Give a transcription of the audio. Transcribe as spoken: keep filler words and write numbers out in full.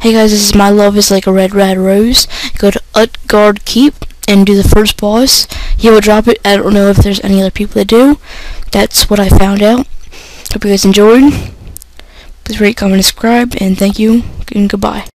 Hey guys, this is My Love is Like a Red Red Rose. Go to Utgard Keep and do the first boss. He will drop it. I don't know if there's any other people that do. That's what I found out. Hope you guys enjoyed. Please rate, comment, and subscribe, and thank you, and goodbye.